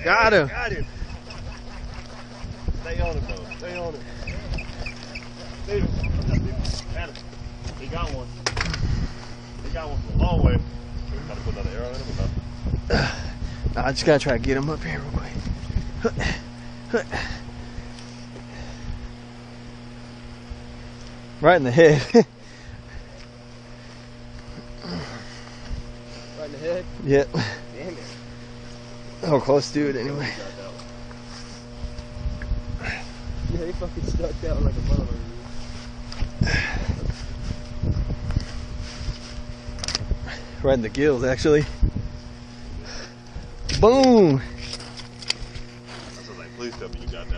Got him. Got him. Stay on him, though. Stay on him. Steven. Adam. He got one. He got one from a long way. Gotta put another arrow in him or not? I just gotta try to get him up here real quick. Right in the head. Right in the head? Yep. Damn it. Oh, close to it anyway. Yeah, he fucking stuck down like a motherfucker. Right in the gills, actually. Boom! I was like, please tell me you got that.